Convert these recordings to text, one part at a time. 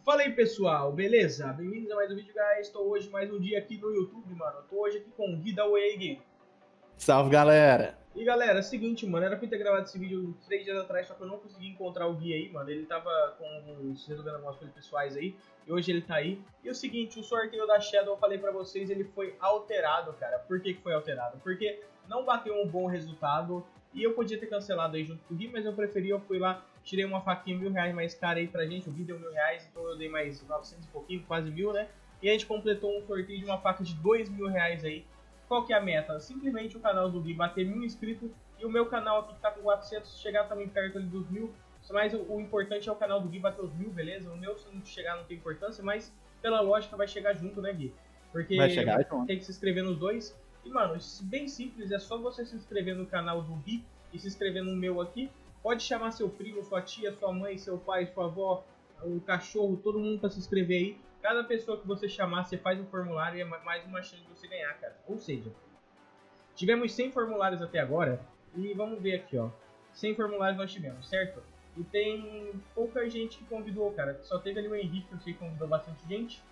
Fala aí, pessoal, beleza? Bem-vindos a mais um vídeo, guys. Estou hoje mais um dia aqui no YouTube, mano. Estou hoje aqui com o Giveaway Gui. Salve, galera! E galera, é o seguinte, mano, era pra eu ter gravado esse vídeo 3 dias atrás, só que eu não consegui encontrar o Gui aí, mano. Ele tava resolvendo algumas coisas pessoais aí, e hoje ele tá aí. E o seguinte, o sorteio da Shadow, eu falei pra vocês, ele foi alterado, cara. Por que que foi alterado? Porque não bateu um bom resultado, e eu podia ter cancelado aí junto com o Gui, mas eu preferi, eu fui lá, tirei uma faquinha R$1.000 mais cara aí pra gente, o Gui deu R$1.000, então eu dei mais 900 e pouquinho, quase 1.000, né? E a gente completou um sorteio de uma faca de R$2.000 aí. Qual que é a meta? Simplesmente o canal do Gui bater 1.000 inscritos e o meu canal aqui que tá com 400 chegar também perto ali dos 1.000. Mas o importante é o canal do Gui bater os 1.000, beleza? O meu, se não chegar, não tem importância, mas pela lógica vai chegar junto, né, Gui? Porque Vai chegar junto. tem que se inscrever nos dois. E, mano, bem simples, é só você se inscrever no canal do Gui e se inscrever no meu aqui. Pode chamar seu primo, sua tia, sua mãe, seu pai, sua avó, o cachorro, todo mundo pra se inscrever aí. Cada pessoa que você chamar, você faz um formulário e é mais uma chance de você ganhar, cara. Ou seja, tivemos 100 formulários até agora e vamos ver aqui, ó. 100 formulários nós tivemos, certo? E tem pouca gente que convidou, cara. Só teve ali o Henrique, que eu sei que convidou bastante gente.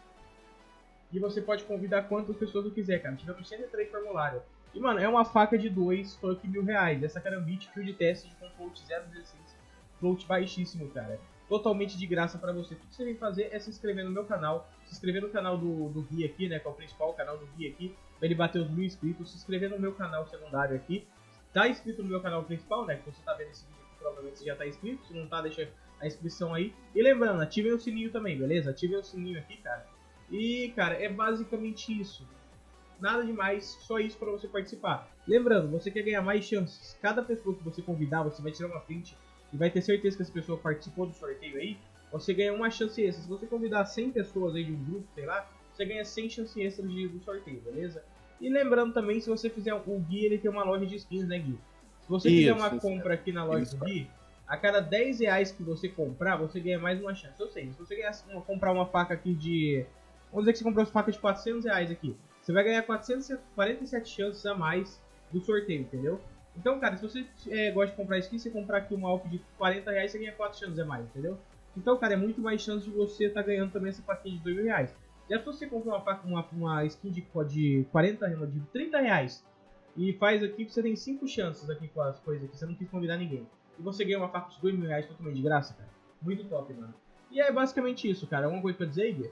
E você pode convidar quantas pessoas você quiser, cara. Tivemos 103 formulários. E, mano, é uma faca de 2, foi aqui R$1.000. Essa Karambit, fio de teste com float 0,16. Float baixíssimo, cara. Totalmente de graça pra você. Tudo que você tem que fazer é se inscrever no meu canal. Se inscrever no canal do Gui aqui, né? Que é o principal, o canal do Gui aqui. Pra ele bater os 1.000 inscritos. Se inscrever no meu canal secundário aqui. Tá inscrito no meu canal principal, né? Que você tá vendo esse vídeo aqui, provavelmente você já tá inscrito. Se não tá, deixa a inscrição aí. E lembrando, ativem o sininho também, beleza? Ativem o sininho aqui, cara. E, cara, é basicamente isso. Nada demais, só isso para você participar. Lembrando, você quer ganhar mais chances. Cada pessoa que você convidar, você vai tirar uma print e vai ter certeza que essa pessoa participou do sorteio aí. Você ganha uma chance extra. Se você convidar 100 pessoas aí de um grupo, sei lá, você ganha 100 chances extras do sorteio, beleza? E lembrando também, se você fizer o Gui, ele tem uma loja de skins, né, Gui? Se você fizer uma compra aqui na loja do Gui, a cada R$10 que você comprar, você ganha mais uma chance. Ou seja, se você comprar uma faca aqui de... Vamos dizer que você comprou uma faca de R$400 aqui. Você vai ganhar 447 chances a mais do sorteio, entendeu? Então, cara, se você gosta de comprar skin, você comprar aqui uma alfa de R$40, você ganha 4 chances a mais, entendeu? Então, cara, é muito mais chance de você estar ganhando também essa faquinha de R$2.000. Já se você compra uma skin de 40, de R$30 e faz aqui, você tem 5 chances aqui com as coisas aqui, você não quis convidar ninguém. E você ganha uma faca de R$2.000 totalmente de graça, cara. Muito top, mano. E é basicamente isso, cara. Alguma coisa pra dizer, Igor?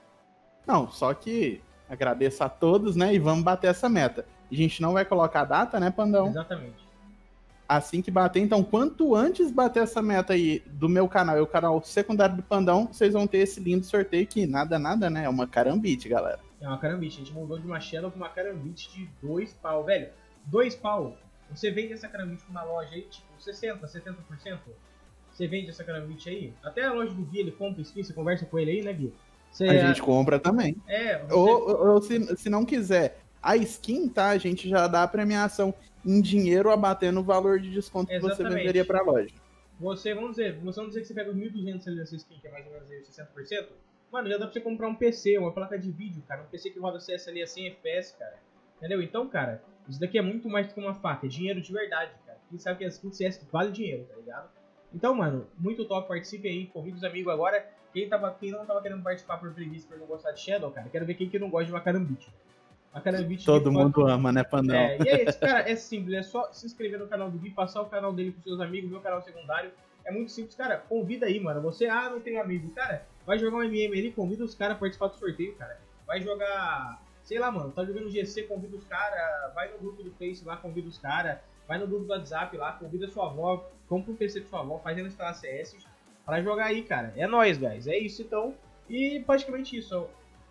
Não, só que agradeço a todos, né? E vamos bater essa meta. A gente não vai colocar a data, né, Pandão? Exatamente. Assim que bater, então, quanto antes bater essa meta aí do meu canal e o canal secundário do Pandão, vocês vão ter esse lindo sorteio que nada, né? É uma Karambit, galera. É uma Karambit. A gente mudou de uma Shadow pra uma Karambit de 2 pau, velho. 2 pau. Você vende essa Karambit pra uma loja aí, tipo, 60%, 70%. Você vende essa Karambit aí. Até a loja do Gui, ele compra skin, você conversa com ele aí, né, Gui? A gente compra também. Você... Ou se não quiser a skin, tá? A gente já dá a premiação em dinheiro abatendo o valor de desconto que você venderia pra loja. Vamos dizer que você pega os 1.200 ali dessa skin, que é mais ou menos aí 60%. Mano, já dá pra você comprar um PC, uma placa de vídeo, cara. Um PC que roda CS ali a 100 FPS, cara. Entendeu? Então, cara, isso daqui é muito mais do que uma faca. É dinheiro de verdade, cara. Quem sabe que a skin de CS vale dinheiro, tá ligado? Então, mano, muito top. Participe aí, convide os amigos agora. Quem não tava querendo participar por preguiça, por não gostar de Shadow, cara, quero ver quem que não gosta de uma Karambit. A Karambit todo mundo ama, né, Pandão? E é isso, cara, é simples, é só se inscrever no canal do Gui, passar o canal dele pros seus amigos, meu canal secundário. É muito simples, cara, convida aí, mano. Você, não tem amigo, cara, vai jogar um MM ali, convida os caras a participar do sorteio, cara. Vai jogar, sei lá, mano, tá jogando GC, convida os caras, vai no grupo do Face lá, convida os caras, vai no grupo do WhatsApp lá, convida sua avó, compra um PC com sua avó, faz ela instalar CS pra jogar aí, cara. É nóis, guys, é isso então. E praticamente isso.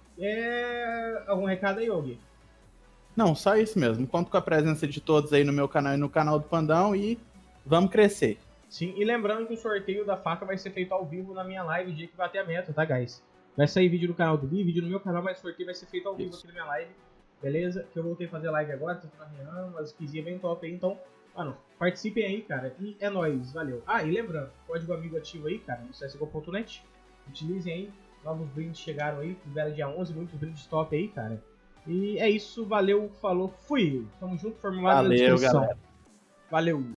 Algum recado aí, Gui? Não, só isso mesmo. Conto com a presença de todos aí no meu canal e no canal do Pandão e vamos crescer. Sim, e lembrando que o sorteio da faca vai ser feito ao vivo na minha live o dia que bater a meta, tá, guys? Vai sair vídeo no canal do Gui, vídeo no meu canal, mas o sorteio vai ser feito ao vivo aqui na minha live, beleza? Que eu voltei a fazer live agora, tô na reunião, umas skins bem top aí, então, mano, participem aí, cara, e é nóis, valeu. E lembrando, código amigo ativo aí, cara, no csgo.net, utilizem aí, novos brindes chegaram aí, libera dia 11, muitos brindes top aí, cara. E é isso, valeu, falou, fui! Tamo junto, formulário da descrição. Galera. Valeu!